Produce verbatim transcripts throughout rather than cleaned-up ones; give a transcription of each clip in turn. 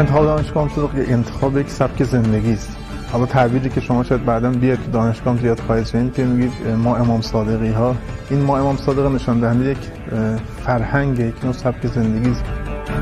انتخاب دانشگاه صادق یه انتخاب یک سبک زندگی است. حالا تعبیری که شما شاید بعداً بیاد تو دانشگاه زیاد خواهید شنید که میگید ما امام صادقی ها، این ما امام صادق نشان دهنده یک فرهنگ، یک نوع سبک زندگی است.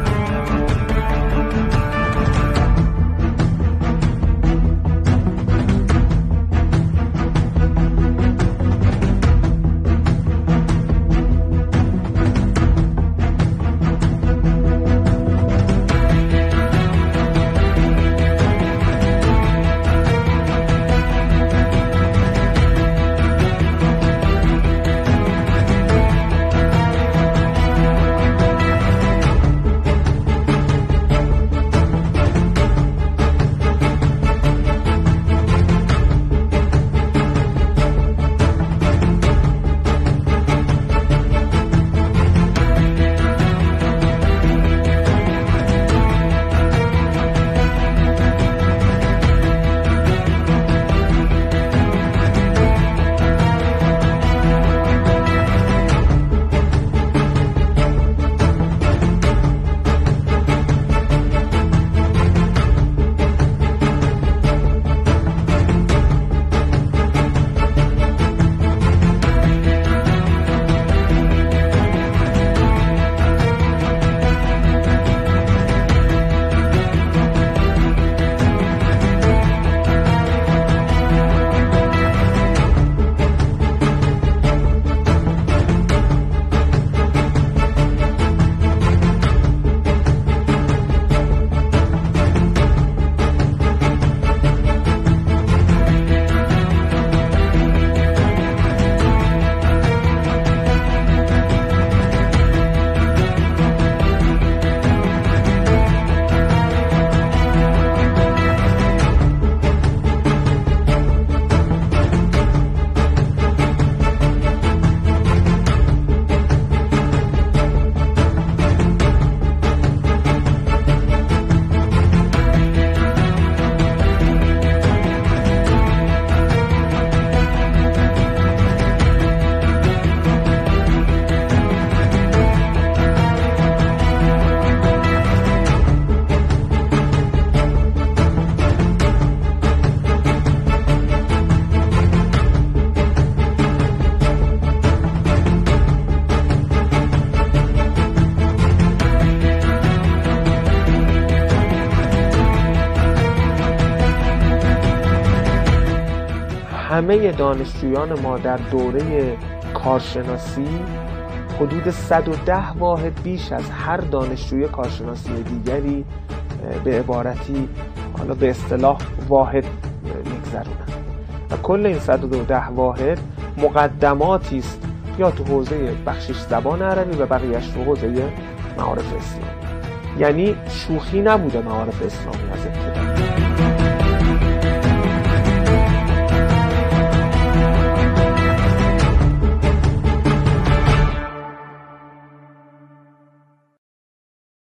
همه دانشجویان ما در دوره کارشناسی حدود صد و ده واحد بیش از هر دانشجوی کارشناسی دیگری به عبارتی حالا به اصطلاح واحد میگذرونن و کل این صد و ده واحد مقدماتی است یا تو حوزه بخشش زبان عربی و بقیه‌اش تو حوزه معارف اسلامی. یعنی شوخی نبوده معارف اسلامی از ابتدا.